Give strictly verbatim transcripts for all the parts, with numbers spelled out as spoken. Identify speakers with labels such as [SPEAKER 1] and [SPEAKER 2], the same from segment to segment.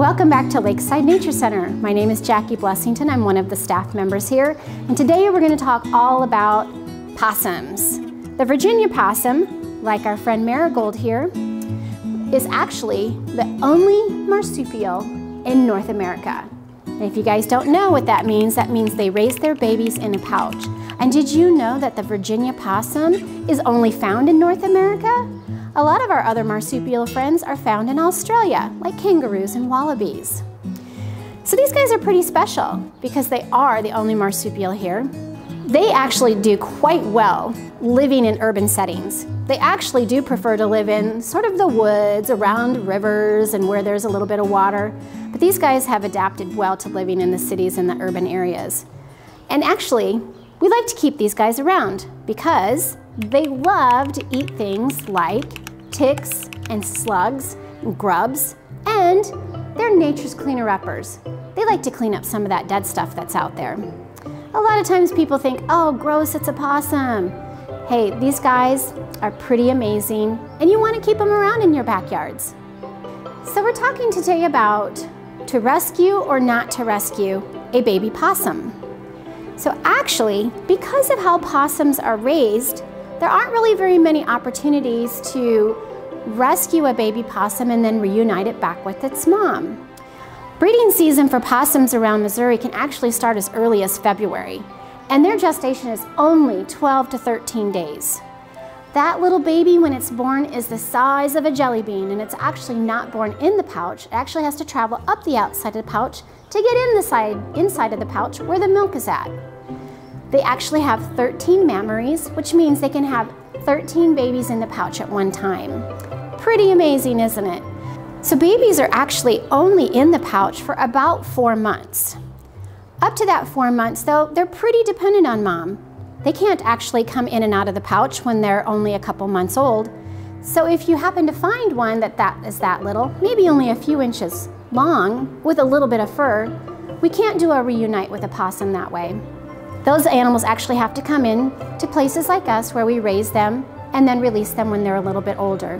[SPEAKER 1] Welcome back to Lakeside Nature Center. My name is Jackie Blessington. I'm one of the staff members here. And today we're going to talk all about possums. The Virginia possum, like our friend Marigold here, is actually the only marsupial in North America. And if you guys don't know what that means, that means they raise their babies in a pouch. And did you know that the Virginia possum is only found in North America? A lot of our other marsupial friends are found in Australia, like kangaroos and wallabies. So these guys are pretty special because they are the only marsupial here. They actually do quite well living in urban settings. They actually do prefer to live in sort of the woods, around rivers, and where there's a little bit of water. But these guys have adapted well to living in the cities and the urban areas. And actually, we like to keep these guys around because they love to eat things like ticks and slugs and grubs, and they're nature's cleaner-uppers. They like to clean up some of that dead stuff that's out there. A lot of times people think, oh, gross, it's a possum. Hey, these guys are pretty amazing, and you want to keep them around in your backyards. So we're talking today about to rescue or not to rescue a baby possum. So actually, because of how possums are raised, there aren't really very many opportunities to rescue a baby possum and then reunite it back with its mom. Breeding season for possums around Missouri can actually start as early as February, and their gestation is only twelve to thirteen days. That little baby, when it's born, is the size of a jelly bean, and it's actually not born in the pouch. It actually has to travel up the outside of the pouch to get in the side, inside of the pouch where the milk is at. They actually have thirteen mammaries, which means they can have thirteen babies in the pouch at one time. Pretty amazing, isn't it? So babies are actually only in the pouch for about four months. Up to that four months, though, they're pretty dependent on mom. They can't actually come in and out of the pouch when they're only a couple months old. So if you happen to find one that, that is that little, maybe only a few inches long, with a little bit of fur, we can't do a reunite with a possum that way. Those animals actually have to come in to places like us where we raise them and then release them when they're a little bit older.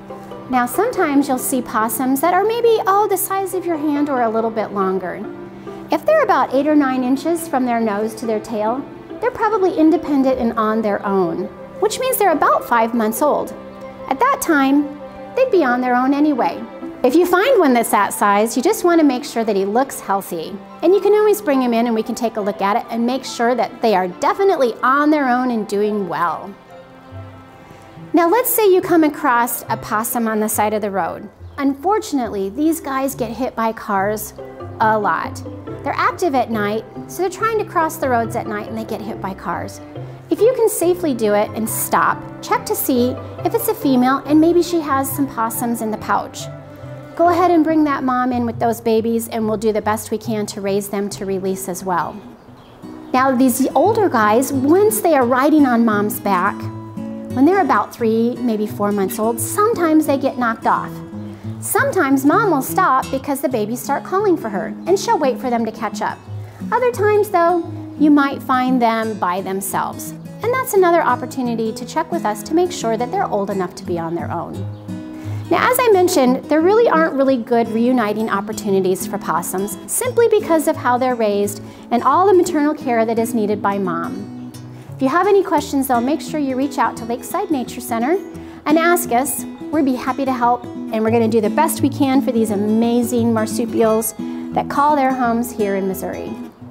[SPEAKER 1] Now sometimes you'll see possums that are maybe, oh, the size of your hand or a little bit longer. If they're about eight or nine inches from their nose to their tail, they're probably independent and on their own, which means they're about five months old. At that time, they'd be on their own anyway. If you find one that's that size, you just want to make sure that he looks healthy. And you can always bring him in and we can take a look at it and make sure that they are definitely on their own and doing well. Now let's say you come across a possum on the side of the road. Unfortunately, these guys get hit by cars a lot. They're active at night, so they're trying to cross the roads at night and they get hit by cars. If you can safely do it and stop, check to see if it's a female and maybe she has some possums in the pouch. Go ahead and bring that mom in with those babies and we'll do the best we can to raise them to release as well. Now these older guys, once they are riding on mom's back, when they're about three, maybe four months old, sometimes they get knocked off. Sometimes mom will stop because the babies start calling for her and she'll wait for them to catch up. Other times though, you might find them by themselves. And that's another opportunity to check with us to make sure that they're old enough to be on their own. Now, as I mentioned, there really aren't really good reuniting opportunities for possums simply because of how they're raised and all the maternal care that is needed by mom. If you have any questions though, make sure you reach out to Lakeside Nature Center and ask us. We'd be happy to help, and we're going to do the best we can for these amazing marsupials that call their homes here in Missouri.